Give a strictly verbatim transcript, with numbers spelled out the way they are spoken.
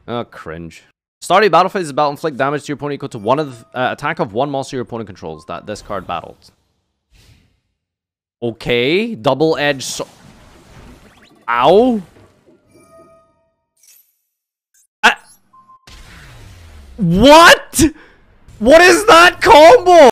Oh, cringe. Start a battle phase is battle inflict damage to your opponent equal to one of the, uh, attack of one monster your opponent controls that this card battled. Okay, double edge. So Ow. Ah. What? What is that combo?